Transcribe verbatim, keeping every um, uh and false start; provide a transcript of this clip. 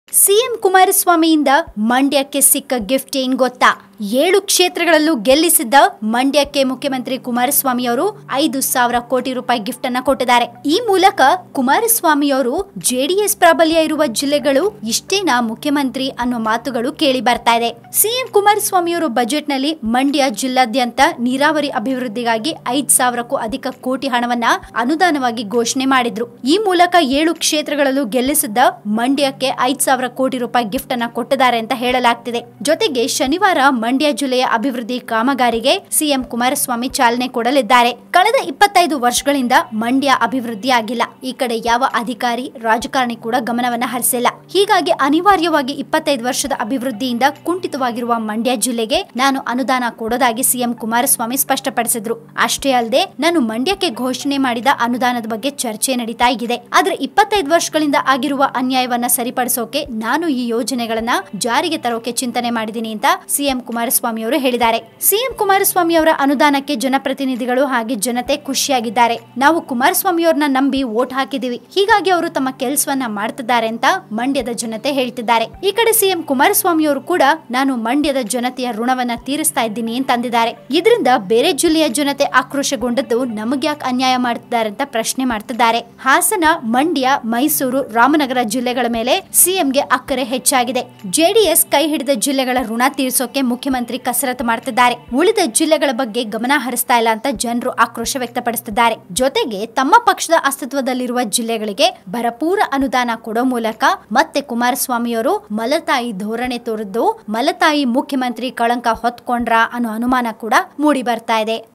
CM ಕುಮಾರಸ್ವಾಮಿಯಿಂದ ಮಂಡ್ಯಕ್ಕೆ ಸಿಕ್ಕ gift ಏನ್ ಗೊತ್ತಾ? ಏಳು ಕ್ಷೇತ್ರಗಳಲ್ಲೂ ಗೆಲ್ಲಿಸಿದ್ದ ಮಂಡ್ಯಕ್ಕೆ ಮುಖ್ಯಮಂತ್ರಿ ಕುಮಾರಸ್ವಾಮಿ ಅವರು ಐದು ಸಾವಿರ ಕೋಟಿ ರೂಪಾಯಿ ಗಿಫ್ಟ್ ಅನ್ನ ಕೊಟ್ಟಿದ್ದಾರೆ. ಈ ಮೂಲಕ ಕುಮಾರಸ್ವಾಮಿ ಅವರು ಜೆಡಿಎಸ್ ಪ್ರಾಬಲ್ಯ ಇರುವ ಜಿಲ್ಲೆಗಳು ಇಷ್ಟೇನಾ ಮುಖ್ಯಮಂತ್ರಿ ಅನ್ನೋ ಮಾತುಗಳು ಕೇಳಿ ಬರ್ತಾ ಇದೆ. ಸಿಎಂ ಕುಮಾರಸ್ವಾಮಿ ಅವರು ಬಜೆಟ್ ನಲ್ಲಿ ಮಂಡ್ಯ ಜಿಲ್ಲಾದ್ಯಂತ ನೀರಾವರಿ ಅಭಿವೃದ್ಧಿಗಾಗಿ ಐದ್ ಸಾವಿರಕ್ಕೂ ಅಧಿಕ ಕೋಟಿ ಹಣವನ್ನ ಅನುದಾನವಾಗಿ ಘೋಷಣೆ ಮಾಡಿದ್ರು. ಈ ಮೂಲಕ ಏಳು ಕ್ಷೇತ್ರಗಳಲ್ಲೂ ಗೆಲ್ಲಿಸಿದ್ದ ಮಂಡ್ಯಕ್ಕೆ ಐದ್ ಸಾವಿರ ಕೋಟಿ ರೂಪಾಯಿ ಗಿಫ್ಟ್ ಅನ್ನ ಕೊಟ್ಟಿದ್ದಾರೆ ಅಂತ ಹೇಳಲಾಗ್ತಿದೆ. ಜೊತೆಗೆ ಶನಿವಾರ ಮಂಡ್ಯ ಜಿಲ್ಲೆಯ ಅಭಿವೃದ್ಧಿ ಕಾಮಗಾರಿಗೆ ಸಿಎಂ ಕುಮಾರಸ್ವಾಮಿ ಚಾಲನೆ ಕೊಡಲಿದ್ದಾರೆ. ಕಳೆದ ಇಪ್ಪತ್ತೈದು ವರ್ಷಗಳಿಂದ ಮಂಡ್ಯ ಅಭಿವೃದ್ಧಿ ಆಗಿಲ್ಲ. ಈ ಕಡೆ ಯಾವ ಅಧಿಕಾರಿ ರಾಜಕಾರಣಿ ಕೂಡ ಗಮನವನ್ನ ಹರಿಸಿಲ್ಲ. ಹೀಗಾಗಿ ಅನಿವಾರ್ಯವಾಗಿ ಇಪ್ಪತ್ತೈದು ವರ್ಷದ ಅಭಿವೃದ್ಧಿಯಿಂದ ಕುಂಠಿತವಾಗಿರುವ ಮಂಡ್ಯ ಜಿಲ್ಲೆಗೆ ನಾನು ಅನುದಾನ ಕೊಡೋದಾಗಿ ಸಿಎಂ ಕುಮಾರಸ್ವಾಮಿ ಸ್ಪಷ್ಟಪಡಿಸಿದ್ರು. ಅಷ್ಟೇ ಅಲ್ಲದೆ ನಾನು ಮಂಡ್ಯಕ್ಕೆ ಘೋಷಣೆ ಮಾಡಿದ ಅನುದಾನದ ಬಗ್ಗೆ ಚರ್ಚೆ ನಡೀತಾ ಇದೆ. ಆದ್ರೆ ಇಪ್ಪತ್ತೈದು ವರ್ಷಗಳಿಂದ ಆಗಿರುವ ಅನ್ಯಾಯವನ್ನ ಸರಿಪಡಿಸೋಕೆ ನಾನು ಈ ಯೋಜನೆಗಳನ್ನ ಜಾರಿಗೆ ತರೋಕೆ ಚಿಂತನೆ ಮಾಡಿದ್ದೀನಿ ಅಂತ ಸಿಎಂ ಕುಮಾರಸ್ವಾಮಿ ಅವರು ಹೇಳಿದ್ದಾರೆ. ಸಿಎಂ ಕುಮಾರಸ್ವಾಮಿ ಅವರ ಅನುದಾನಕ್ಕೆ ಜನಪ್ರತಿನಿಧಿಗಳು ಹಾಗೆ ಜನತೆ ಖುಷಿಯಾಗಿದ್ದಾರೆ. ನಾವು ಕುಮಾರಸ್ವಾಮಿ ಅವರನ್ನ ನಂಬಿ ವೋಟ್ ಹಾಕಿದೀವಿ, ಹೀಗಾಗಿ ಅವರು ತಮ್ಮ ಕೆಲಸವನ್ನ ಮಾಡ್ತಿದ್ದಾರೆ ಅಂತ ಮಂಡ್ಯದ ಜನತೆ ಹೇಳ್ತಿದ್ದಾರೆ. ಈ ಕಡೆ ಸಿಎಂ ಕುಮಾರಸ್ವಾಮಿ ಅವರು ಕೂಡ ನಾನು ಮಂಡ್ಯದ ಜನತೆಯ ಋಣವನ್ನ ತೀರಿಸ್ತಾ ಇದ್ದೀನಿ ಅಂತ ಅಂದಿದ್ದಾರೆ. ಇದರಿಂದ ಬೇರೆ ಜಿಲ್ಲೆಯ ಜನತೆ ಆಕ್ರೋಶಗೊಂಡದ್ದು ನಮಗೆ ಯಾಕೆ ಅನ್ಯಾಯ ಮಾಡ್ತಿದ್ದಾರೆ ಅಂತ ಪ್ರಶ್ನೆ ಮಾಡ್ತಿದ್ದಾರೆ. ಹಾಸನ, ಮಂಡ್ಯ, ಮೈಸೂರು, ರಾಮನಗರ ಜಿಲ್ಲೆಗಳ ಮೇಲೆ ಸಿಎಂಗೆ ಅಕ್ಕರೆ ಹೆಚ್ಚಾಗಿದೆ. ಜೆಡಿಎಸ್ ಕೈ ಹಿಡಿದ ಜಿಲ್ಲೆಗಳ ಋಣ ತೀರಿಸೋಕೆ ಮುಖ್ಯಮಂತ್ರಿ ಕಸರತ್ತು ಮಾಡ್ತಿದ್ದಾರೆ. ಉಳಿದ ಜಿಲ್ಲೆಗಳ ಬಗ್ಗೆ ಗಮನ ಹರಿಸ್ತಾ ಇಲ್ಲ ಅಂತ ಜನರು ಆಕ್ರೋಶ ವ್ಯಕ್ತಪಡಿಸುತ್ತಿದ್ದಾರೆ. ಜೊತೆಗೆ ತಮ್ಮ ಪಕ್ಷದ ಅಸ್ತಿತ್ವದಲ್ಲಿರುವ ಜಿಲ್ಲೆಗಳಿಗೆ ಭರಪೂರ ಅನುದಾನ ಕೊಡೋ ಮೂಲಕ ಮತ್ತೆ ಕುಮಾರಸ್ವಾಮಿಯವರು ಮಲತಾಯಿ ಧೋರಣೆ ತೋರಿದ್ದು ಮಲತಾಯಿ ಮುಖ್ಯಮಂತ್ರಿ ಕಳಂಕ ಹೊತ್ಕೊಂಡ್ರ ಅನ್ನೋ ಅನುಮಾನ ಕೂಡ ಮೂಡಿ ಬರ್ತಾ ಇದೆ.